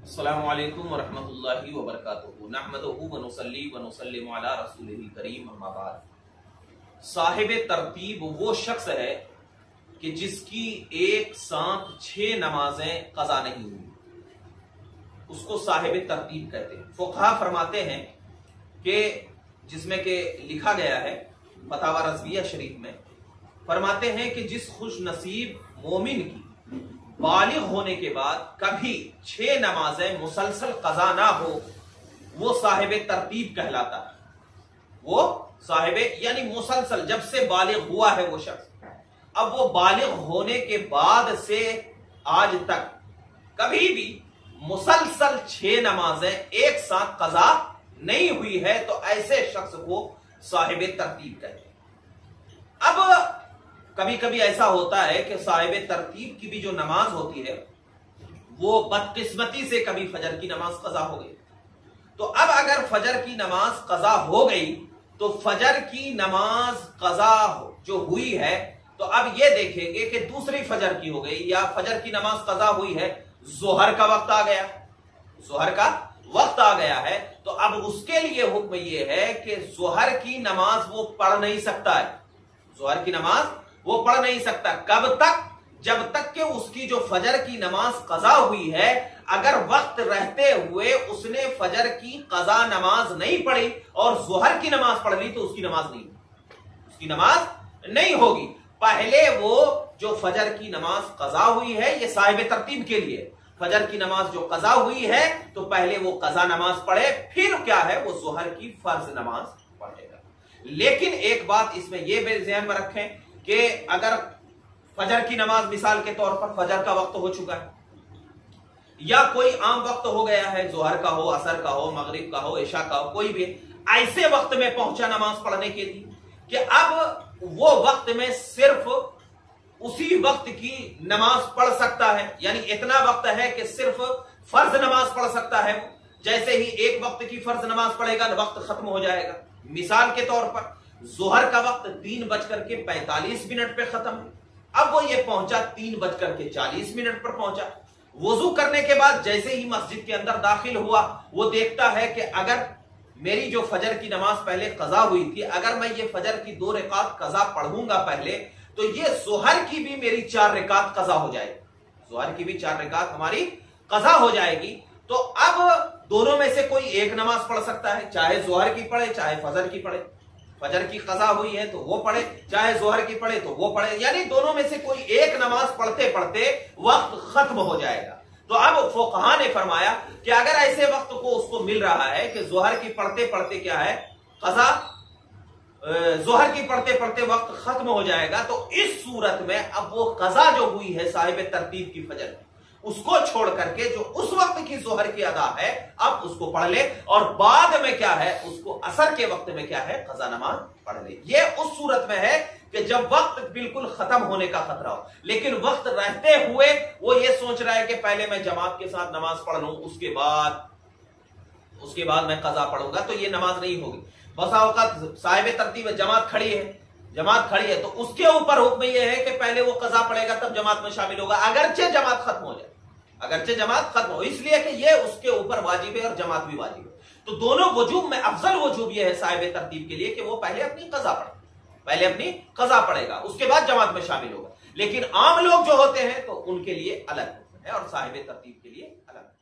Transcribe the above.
अस्सलामु अलैकुम वरहमतुल्लाहि वबरकातुहू नहमदुहू व नुसल्ली व नुसल्लिमु अला रसूलिहिल करीम अम्मा बाद। साहिब तरतीब वो शख्स है कि जिसकी एक साथ 6 नमाजें कज़ा नहीं हुई, उसको साहिब तरतीब कहते हैं। फुक़हा फरमाते हैं कि जिसमें के लिखा गया है फतावा रज़विया शरीफ में, फरमाते हैं कि जिस खुश नसीब मोमिन की बालिग होने के बाद कभी 6 नमाजें मुसलसल कज़ा ना हो, वो साहिब तरतीब कहलाता है। वो साहिब यानी मुसलसल जब से बालिग हुआ है वो शख्स, अब वो बालिग होने के बाद से आज तक कभी भी मुसलसल 6 नमाजें एक साथ कज़ा नहीं हुई है, तो ऐसे शख्स को साहिब तरतीब कहते हैं। अब कभी कभी ऐसा होता है कि साहिब तरतीब की भी जो नमाज होती है वो बदकिस्मती से कभी फजर की नमाज कज़ा हो गई। तो अब अगर फजर की नमाज कज़ा हो गई तो फजर की नमाज कज़ा जो हुई है, तो अब ये देखेंगे कि दूसरी फजर की हो गई या फजर की नमाज कज़ा हुई है, ज़ोहर का वक्त आ गया, ज़ोहर का वक्त आ गया है, तो अब उसके लिए हुक्म ये है कि ज़ोहर की नमाज वो पढ़ नहीं सकता है। ज़ोहर की नमाज वो पढ़ नहीं सकता कब तक? जब तक कि उसकी जो फजर की नमाज कज़ा हुई है, अगर वक्त रहते हुए उसने फजर की कज़ा नमाज नहीं पढ़ी और ज़ोहर की नमाज पढ़ ली तो उसकी नमाज नहीं होगी, उसकी नमाज नहीं होगी। पहले वो जो फजर की नमाज कज़ा हुई है, ये साहिब तरतीब के लिए फजर की नमाज जो कज़ा हुई है तो पहले वो कज़ा नमाज पढ़े, फिर क्या है वो ज़ोहर की फर्ज नमाज पढ़ेगा। लेकिन एक बात इसमें यह ध्यान में रखें कि अगर फजर की नमाज मिसाल के तौर पर फजर का वक्त हो चुका है या कोई आम वक्त हो गया है, जोहर का हो, असर का हो, मगरिब का हो, इशा का हो, कोई भी ऐसे वक्त में पहुंचा नमाज पढ़ने के लिए कि अब वो वक्त में सिर्फ उसी वक्त की नमाज पढ़ सकता है, यानी इतना वक्त है कि सिर्फ फर्ज नमाज पढ़ सकता है। जैसे ही एक वक्त की फर्ज नमाज पढ़ेगा वक्त खत्म हो जाएगा। मिसाल के तौर पर जोहर का वक्त 3:45 पे खत्म है, अब वो ये पहुंचा 3:40 पर पहुंचा। वुजू करने के बाद जैसे ही मस्जिद के अंदर दाखिल हुआ, वो देखता है कि अगर मेरी जो फजर की नमाज पहले कज़ा हुई थी, अगर मैं ये फजर की 2 रकात कज़ा पढ़ूंगा पहले, तो ये जोहर की भी मेरी 4 रकात कज़ा हो जाएगी, जोहर की भी 4 रकात हमारी कज़ा हो जाएगी। तो अब दोनों में से कोई एक नमाज पढ़ सकता है, चाहे जोहर की पढ़े चाहे फजर की पढ़े। फजर की कज़ा हुई है तो वो पढ़े, चाहे जोहर की पढ़े तो वो पढ़े, यानी दोनों में से कोई एक नमाज पढ़ते पढ़ते वक्त खत्म हो जाएगा। तो अब फुक़हा ने फरमाया कि अगर ऐसे वक्त को उसको मिल रहा है कि जोहर की पढ़ते पढ़ते क्या है कज़ा, जोहर की पढ़ते पढ़ते वक्त खत्म हो जाएगा, तो इस सूरत में अब वो कज़ा जो हुई है साहिब तरतीब की फजर की, उसको छोड़ करके जो उस वक्त की जोहर की अदा है अब उसको पढ़ ले, और बाद में क्या है उसको असर के वक्त में क्या है कज़ा नमाज पढ़ ले। ये उस सूरत में है कि जब वक्त बिल्कुल खत्म होने का खतरा हो, लेकिन वक्त रहते हुए वो ये सोच रहा है कि पहले मैं जमात के साथ नमाज पढ़ लूं, उसके बाद मैं कज़ा पढ़ूंगा, तो ये नमाज नहीं होगी। बसा औक़ात साहिब तरतीब जमात खड़ी है तो उसके ऊपर हुक्म यह है कि पहले वो कज़ा पढ़ेगा तब जमात में शामिल होगा, अगरचे जमात खत्म हो जाए, अगरचे जमात खत्म हो, इसलिए कि ये उसके ऊपर वाजिब है और जमात भी वाजिब है। तो दोनों वजूब में अफजल वजूब यह है साहिब तरतीब के लिए कि वो पहले अपनी कज़ा पढ़ेगा, उसके बाद जमात में शामिल होगा। लेकिन आम लोग जो होते हैं तो उनके लिए अलग है और साहिब तरतीब के लिए अलग।